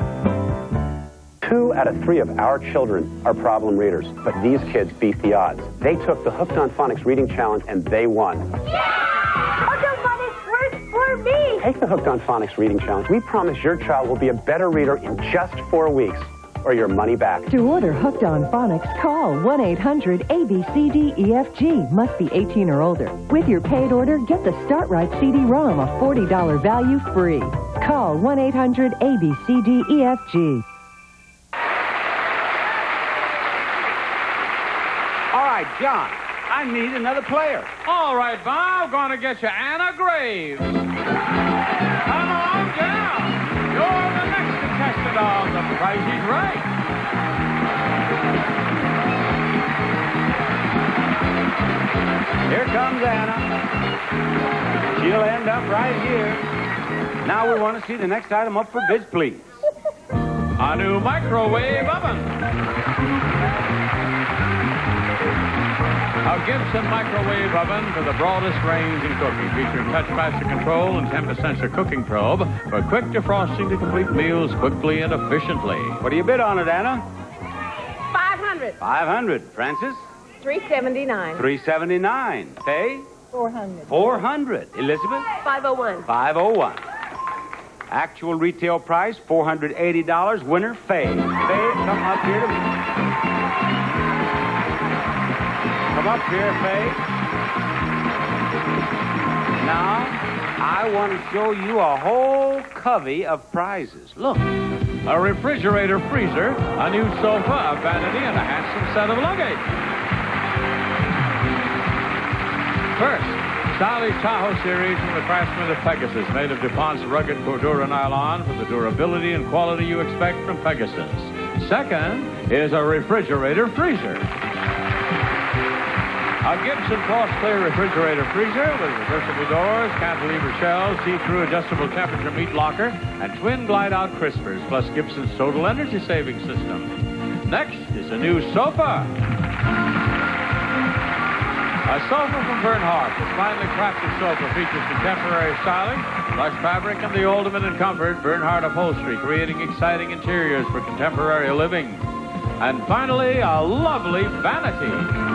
2 out of 3 of our children are problem readers, but these kids beat the odds. They took the Hooked on Phonics Reading Challenge and they won. Hooked on Phonics works for me! Take the Hooked on Phonics Reading Challenge. We promise your child will be a better reader in just 4 weeks, or your money back. To order Hooked on Phonics, call 1-800-ABCDEFG. Must be 18 or older. With your paid order, get the Start Right CD-ROM, a $40 value free. Call 1-800-ABCDEFG. All right, John, I need another player. All right, Bob, gonna get you Anna Graves. Come on down. You're the next contestant on The Price is Right. Here comes Anna. She'll end up right here. Now we want to see the next item up for bids, please. A new microwave oven. A Gibson microwave oven for the broadest range in cooking, featuring touchmaster control and temperature sensor cooking probe for quick defrosting to complete meals quickly and efficiently. What do you bid on it, Anna? 500. 500. Francis? 379. 379. Faye? 400. 400. Elizabeth? 501. 501. Actual retail price, $480. Winner, Faye. Faye, come up here to me. Come up here, Faye. Now, I want to show you a whole covey of prizes. Look. A refrigerator freezer, a new sofa, a vanity, and a handsome set of luggage. First, Sally's Tahoe series from the Craftsman of Pegasus, made of DuPont's rugged Cordura nylon for the durability and quality you expect from Pegasus. Second is a refrigerator freezer. A Gibson cross-clear refrigerator freezer with reversible doors, cantilever shelves, see-through adjustable temperature meat locker, and twin glide-out crispers, plus Gibson's total energy-saving system. Next is a new sofa. A sofa from Bernhardt. This finely crafted sofa features contemporary styling, plush fabric, and the ultimate in comfort, Bernhardt upholstery, creating exciting interiors for contemporary living. And finally, a lovely vanity.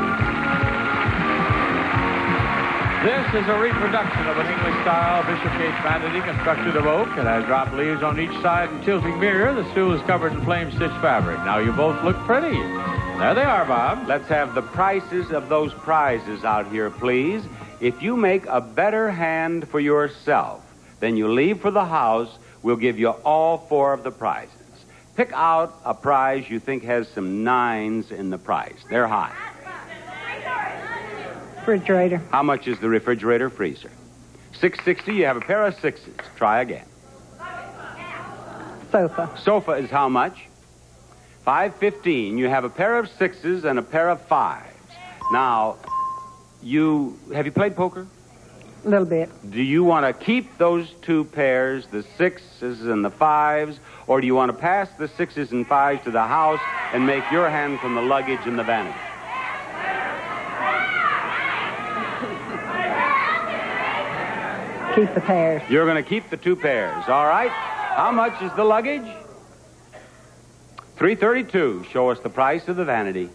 This is a reproduction of an English-style Bishopgate vanity constructed of oak. It has drop leaves on each side and tilting mirror. The stool is covered in flame-stitched fabric. Now you both look pretty. There they are, Bob. Let's have the prices of those prizes out here, please. If you make a better hand for yourself than you leave for the house, we'll give you all 4 of the prizes. Pick out a prize you think has some 9s in the price. They're high. Refrigerator. How much is the refrigerator freezer? $660. You have a pair of 6s. Try again. Sofa. Sofa is how much? $515. You have a pair of 6s and a pair of 5s. Now, have you played poker? A little bit. Do you want to keep those 2 pairs, the 6s and the 5s, or do you want to pass the 6s and 5s to the house and make your hand from the luggage and the vanity? Keep the pairs. You're going to keep the 2 pairs, all right? How much is the luggage? $332. Show us the price of the vanity.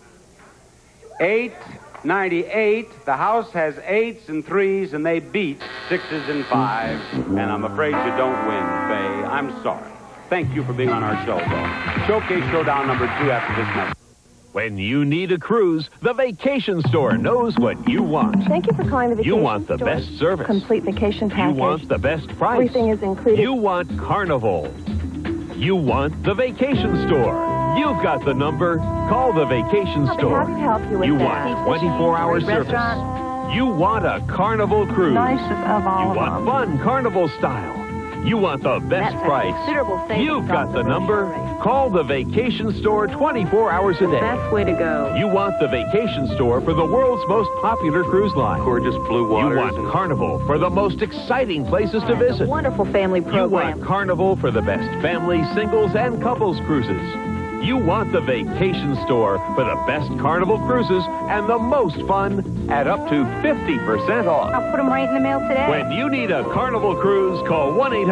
$898. The house has 8s and 3s, and they beat 6s and 5s. And I'm afraid you don't win, Faye. I'm sorry. Thank you for being on our show, though. Showcase Showdown number 2 after this message. When you need a cruise, the Vacation Store knows what you want. Thank you for calling the Vacation You want the Store. best service. Complete vacation package. You want the best price. Everything is included. You want Carnival. You want the Vacation Store. You've got the number. Call the Vacation I'll be Store. happy to help you with You that. want 24-hour service. Restaurant. You want a Carnival cruise. Nicest of all You of want them. fun Carnival style. You want the best That's a price. considerable savings You've got off the the number. Call the Vacation Store 24 hours a day. Best way to go. You want the Vacation Store for the world's most popular cruise line. Gorgeous blue waters. You want Carnival for the most exciting places to visit. Wonderful family You program. want Carnival for the best family, singles, and couples cruises. You want the Vacation Store for the best Carnival cruises and the most fun at up to 50% off. I'll put them right in the mail today. When you need a Carnival cruise, call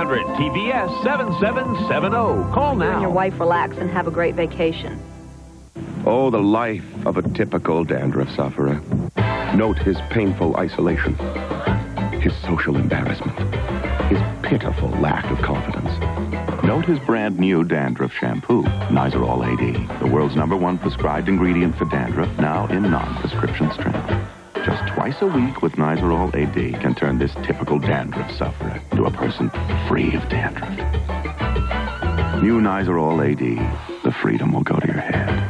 1-800-TBS-7770. Call You and now. your wife relax and have a great vacation. Oh, the life of a typical dandruff sufferer. Note his painful isolation, his social embarrassment, his pitiful lack of confidence. Note his brand new dandruff shampoo, Nizoral AD, the world's #1 prescribed ingredient for dandruff, now in non-prescription strength. Just twice a week with Nizoral AD can turn this typical dandruff sufferer to a person free of dandruff. New Nizoral AD, the freedom will go to your head.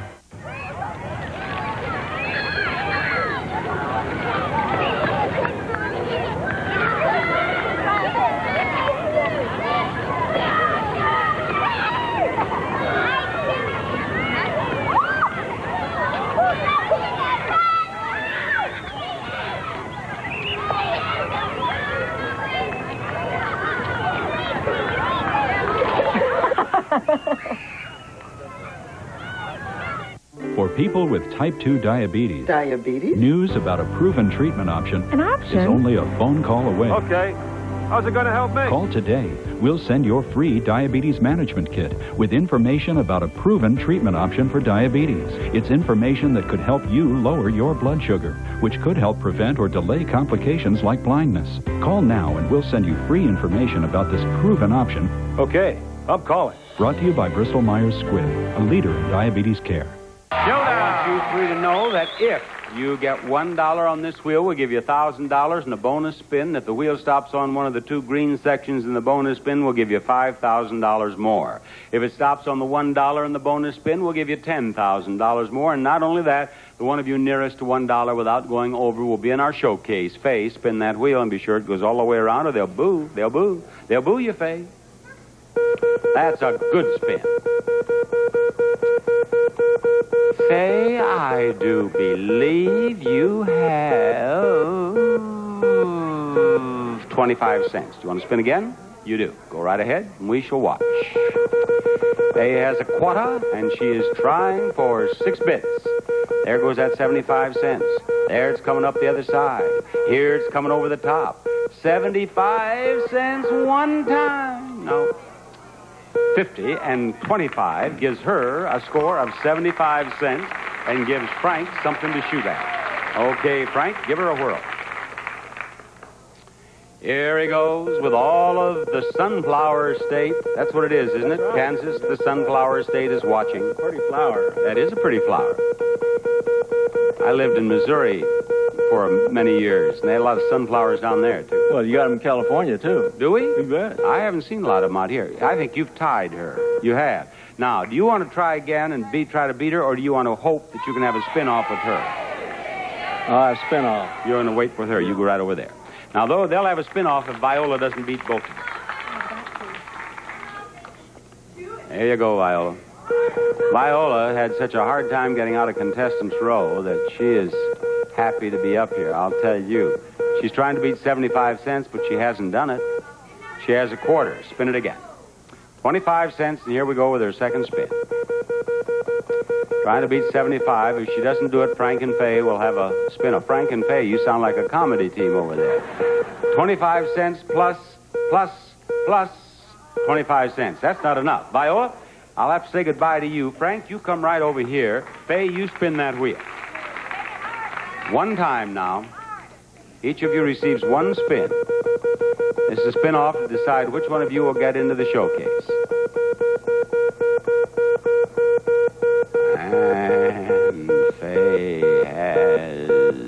For people with type 2 diabetes, news about a proven treatment option An option? is only a phone call away. Okay. How's it going to help me? Call today. We'll send your free diabetes management kit with information about a proven treatment option for diabetes. It's information that could help you lower your blood sugar, which could help prevent or delay complications like blindness. Call now and we'll send you free information about this proven option. Okay, I'm calling. Brought to you by Bristol Myers Squibb, a leader in diabetes care. I want you three to know that if you get $1 on this wheel, we'll give you $1,000 and a bonus spin. If the wheel stops on one of the 2 green sections in the bonus spin, we'll give you $5,000 more. If it stops on the $1 in the bonus spin, we'll give you $10,000 more. And not only that, the one of you nearest to $1 without going over will be in our showcase. Faye, spin that wheel and be sure it goes all the way around or they'll boo. They'll boo. They'll boo you, Faye. That's a good spin. Faye, I do believe you have 25 cents. Do you want to spin again? You do. Go right ahead, and we shall watch. Faye has a quarter, and she is trying for 6 bits. There goes that 75 cents. There it's coming up the other side. Here it's coming over the top. 75 cents one time. No. 50 and 25 gives her a score of 75 cents and gives Frank something to shoot at. Okay, Frank, give her a whirl. Here he goes with all of the sunflower state. That's what it is, isn't it? Kansas, the sunflower state is watching. Pretty flower. That is a pretty flower. I lived in Missouri for many years, and they had a lot of sunflowers down there, too. Well, you got them in California, too. Do we? You bet. I haven't seen a lot of them out here. I think you've tied her. You have. Now, do you want to try again and try to beat her, or do you want to hope that you can have a spin-off with her? I'll have spin-off. You're going to wait with her. You go right over there. Now, though, they'll have a spin-off if Viola doesn't beat both of them. There you go, Viola. Viola had such a hard time getting out of contestants' row that she is happy to be up here, I'll tell you. She's trying to beat 75 cents, but she hasn't done it. She has a quarter. Spin it again. 25 cents, and here we go with her second spin. Trying to beat 75. If she doesn't do it, Frank and Faye will have a spin of Frank and Faye. You sound like a comedy team over there. 25 cents plus 25 cents. That's not enough. Viola, I'll have to say goodbye to you. Frank, you come right over here. Faye, you spin that wheel. One time now. Each of you receives one spin. This is a spin-off to decide which one of you will get into the showcase. And Faye has...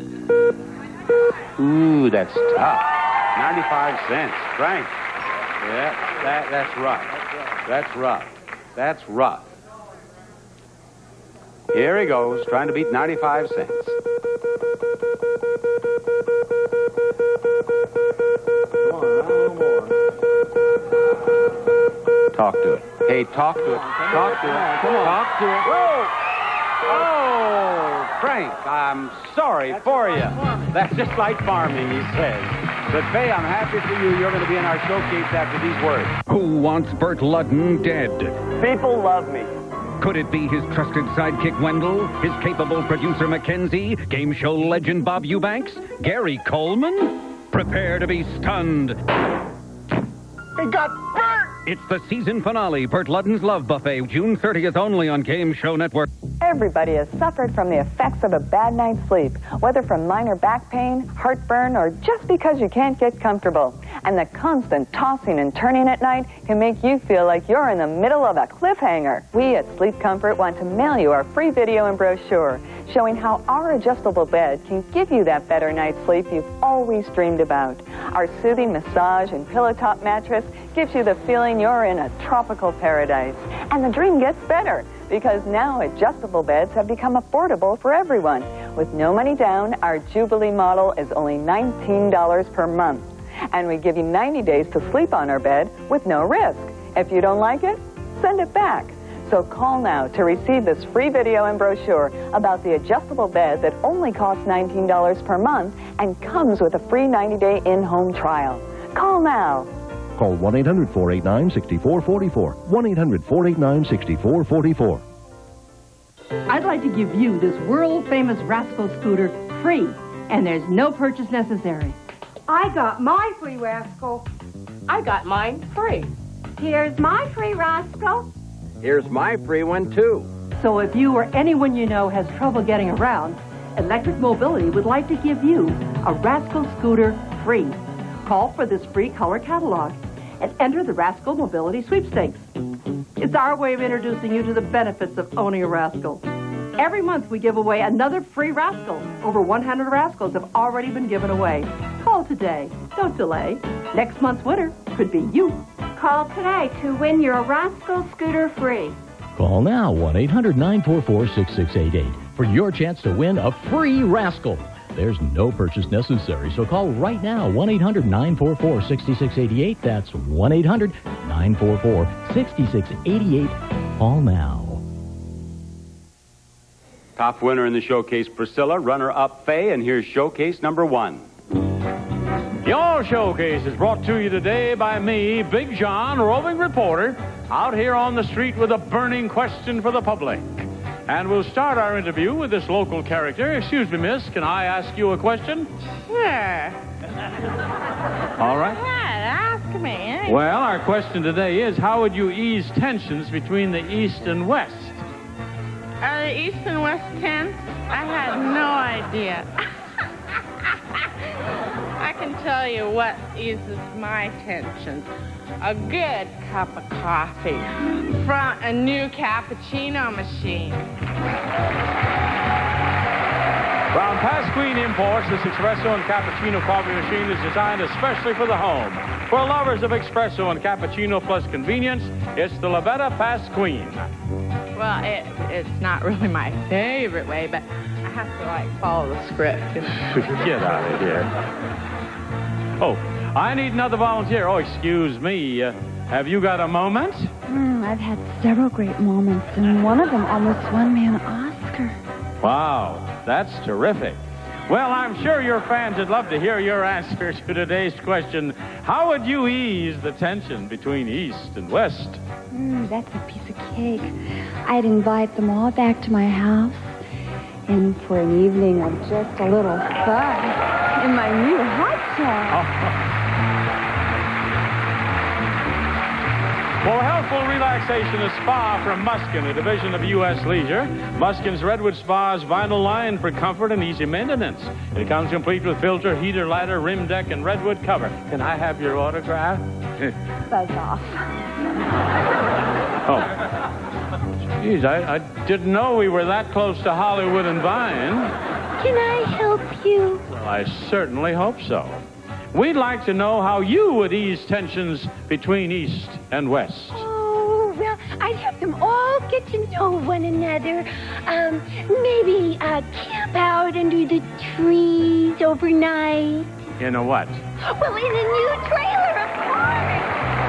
Ooh, that's tough. 95 cents. Frank. Yeah, that's rough. That's rough. That's rough. Here he goes, trying to beat 95 cents. Talk to it. Hey, talk to it. Talk to it. Talk to it. Whoa! Oh, Frank, I'm sorry for you. That's just like farming, he says. But, Faye, I'm happy for you. You're going to be in our showcase after these words. Who wants Bert Ludden dead? People love me. Could it be his trusted sidekick Wendell, his capable producer Mackenzie, game show legend Bob Eubanks, Gary Coleman? Prepare to be stunned. It got burnt! It's the season finale, Burt Ludden's Love Buffet, June 30th only on Game Show Network. Everybody has suffered from the effects of a bad night's sleep, whether from minor back pain, heartburn, or just because you can't get comfortable. And the constant tossing and turning at night can make you feel like you're in the middle of a cliffhanger. We at Sleep Comfort want to mail you our free video and brochure showing how our adjustable bed can give you that better night's sleep you've always dreamed about. Our soothing massage and pillow top mattress gives you the feeling you're in a tropical paradise. And the dream gets better, because now adjustable beds have become affordable for everyone. With no money down, our Jubilee model is only $19 per month. And we give you 90 days to sleep on our bed with no risk. If you don't like it, send it back. So call now to receive this free video and brochure about the adjustable bed that only costs $19 per month and comes with a free 90-day in-home trial. Call now. Call 1-800-489-6444. 1-800-489-6444. I'd like to give you this world-famous Rascal scooter free, and there's no purchase necessary. I got my free Rascal. I got mine free. Here's my free Rascal. Here's my free one, too. So if you or anyone you know has trouble getting around, Electric Mobility would like to give you a Rascal scooter free. Call for this free color catalog and enter the Rascal Mobility Sweepstakes. It's our way of introducing you to the benefits of owning a Rascal. Every month we give away another free Rascal. Over 100 Rascals have already been given away. Call today. Don't delay. Next month's winner could be you. Call today to win your Rascal scooter free. Call now, 1-800-944-6688, for your chance to win a free Rascal. There's no purchase necessary, so call right now, 1-800-944-6688. That's 1-800-944-6688. Call now. Top winner in the showcase, Priscilla. Runner-up, Faye. And here's showcase number 1. Your showcase is brought to you today by me, Big John, roving reporter, out here on the street with a burning question for the public. And we'll start our interview with this local character. Excuse me, miss, can I ask you a question? Sure. All right. Ask me. Well, our question today is, how would you ease tensions between the East and West? Are the East and West tense? I had no idea. I can tell you what eases my tensions. A good cup of coffee from a new cappuccino machine. From Pasquini Imports, this espresso and cappuccino coffee machine is designed especially for the home. For lovers of espresso and cappuccino plus convenience, it's the Lavetta Pasquini. Well, it's not really my favorite way, but I have to, follow the script. You know? Get out of here. Oh, I need another volunteer. Oh, excuse me. Have you got a moment? I've had several great moments, and one of them almost won me an Oscar. Wow, that's terrific. Well, I'm sure your fans would love to hear your answer to today's question. How would you ease the tension between East and West? That's a piece of cake. I'd invite them all back to my house, and for an evening of just a little fun in my new hot tub. For healthful relaxation, a spa from Muskin, a division of U.S. Leisure. Muskin's Redwood Spa's vinyl line for comfort and easy maintenance. It comes complete with filter, heater, ladder, rim deck, and redwood cover. Can I have your autograph? Buzz off. Oh. Geez, I didn't know we were that close to Hollywood and Vine. Can I help you? Well, I certainly hope so. We'd like to know how you would ease tensions between East and West. Oh, well, I'd have them all get to know one another. Maybe camp out under the trees overnight. In a what? Well, in a new trailer, of course.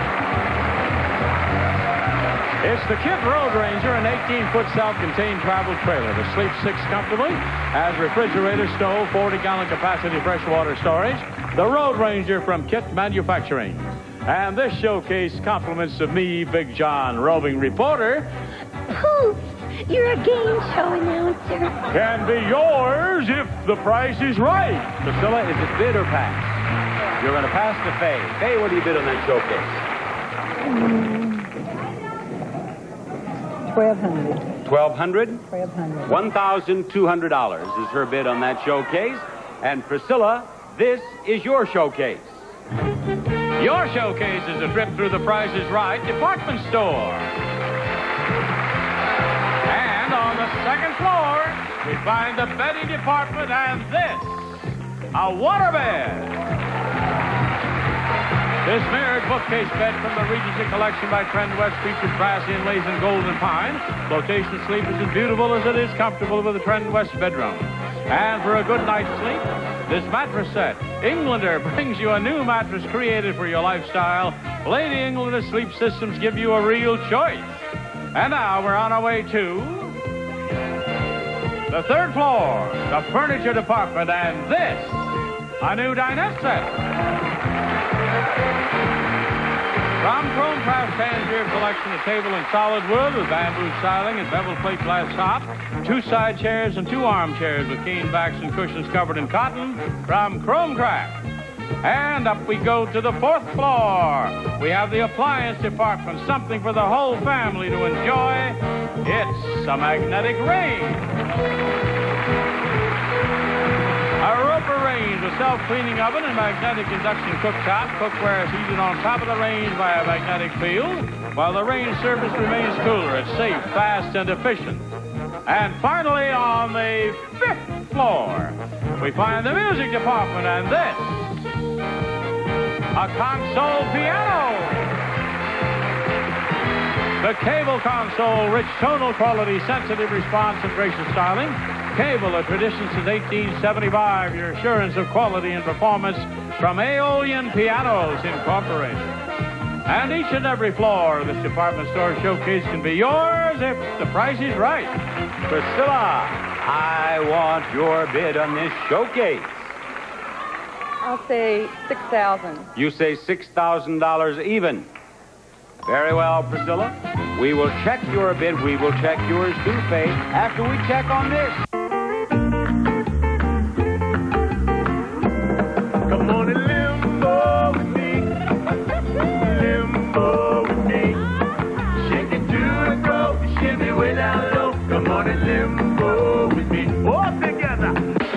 It's the Kit Road Ranger, an 18-foot self-contained travel trailer that sleeps 6 comfortably, has refrigerator, stove, 40-gallon capacity freshwater storage. The Road Ranger from Kit Manufacturing. And this showcase compliments of me, Big John, roving reporter. Poof! You're a game show announcer. Can be yours if the price is right. Priscilla, is it bid or pass? You're going to pass to Faye. Faye, what do you bid on that showcase? $1,200. $1,200? $1,200. $1,200 is her bid on that showcase. And Priscilla, this is your showcase. Your showcase is a trip through the Price is Right department store. And on the second floor, we find the bedding department and this, a waterbed. This mirrored bookcase bed from the Regency collection by Trend West features brass inlays and golden pine. Flotation sleep is as beautiful as it is comfortable with the Trend West bedroom. And for a good night's sleep, this mattress set, Englander, brings you a new mattress created for your lifestyle. Lady Englander Sleep Systems give you a real choice. And now we're on our way to the third floor, the furniture department, and this, a new dinette set. From Chromecraft Tangier collection, a table in solid wood with bamboo styling and beveled plate glass top, 2 side chairs and 2 armchairs with cane backs and cushions covered in cotton from Chromecraft. And up we go to the 4th floor. We have the appliance department, something for the whole family to enjoy. It's a magnetic range. A Roper range, a self-cleaning oven and magnetic induction cooktop. Cookware is heated on top of the range by a magnetic field, while the range surface remains cooler. It's safe, fast, and efficient. And finally, on the 5th floor, we find the music department and this, a console piano. The Cable console, rich tonal quality, sensitive response, and gracious styling. Cable, a tradition since 1875, your assurance of quality and performance from Aeolian Pianos Incorporated. And each and every floor of this department store showcase can be yours if the price is right. Priscilla, I want your bid on this showcase. I'll say $6,000. You say $6,000 even. Very well, Priscilla. We will check your bid. We will check yours too, Faye, after we check on this. Come on and limbo with me. Limbo with me. Shake it to the groove. Shimmy way down low. Come on and limbo with me. All together.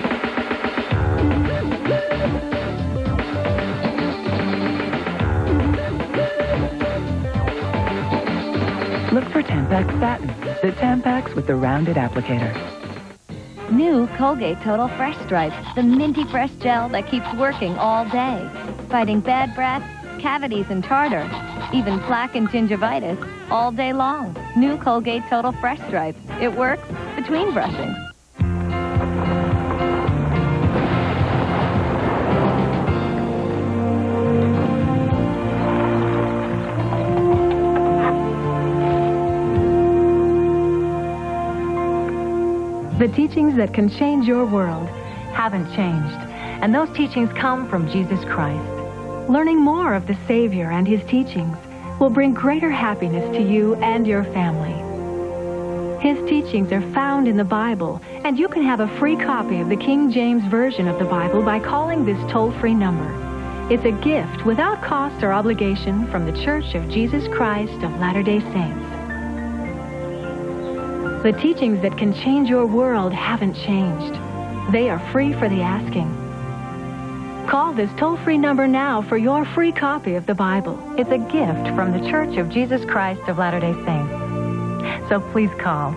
Look for Tampax Satin, the Tampax with the rounded applicator. New Colgate Total Fresh Stripe, the minty fresh gel that keeps working all day, fighting bad breath, cavities and tartar, even plaque and gingivitis all day long. New Colgate Total Fresh Stripe. It works between brushing. The teachings that can change your world haven't changed, and those teachings come from Jesus Christ. Learning more of the Savior and his teachings will bring greater happiness to you and your family. His teachings are found in the Bible, and you can have a free copy of the King James Version of the Bible by calling this toll-free number. It's a gift without cost or obligation from the Church of Jesus Christ of Latter-day Saints. The teachings that can change your world haven't changed. They are free for the asking. Call this toll-free number now for your free copy of the Bible. It's a gift from the Church of Jesus Christ of Latter-day Saints. So please call.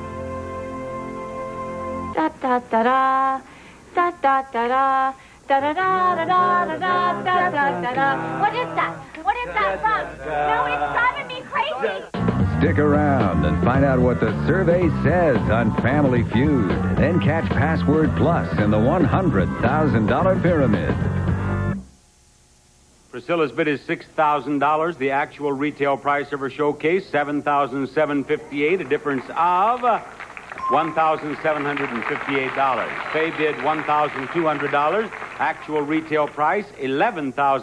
Da da da da, da da da da, da da da da da da da da da da. What is that? What is that from? No, it's driving me crazy. Stick around and find out what the survey says on Family Feud. Then catch Password Plus in the $100,000 pyramid. Priscilla's bid is $6,000. The actual retail price of her showcase, $7,758, a difference of $1,758. Faye bid $1,200. Actual retail price,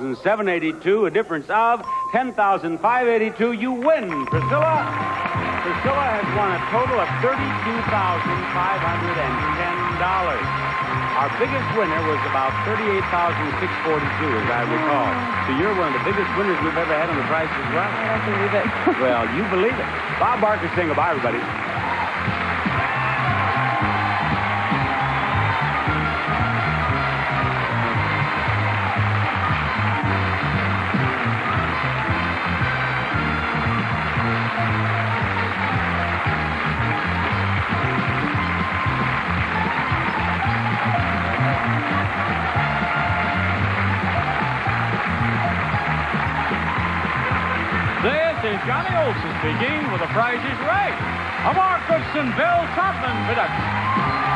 $11,782, a difference of $10,582. You win, Priscilla. Priscilla has won a total of $32,510. Our biggest winner was about $38,642, as I recall. So you're one of the biggest winners we've ever had on The Price is Right. I don't believe it. Well, you believe it. Bob Barker saying goodbye, everybody. This is Johnny Olson speaking with The Price is Right, a Mark Goodson, Bill Topman production.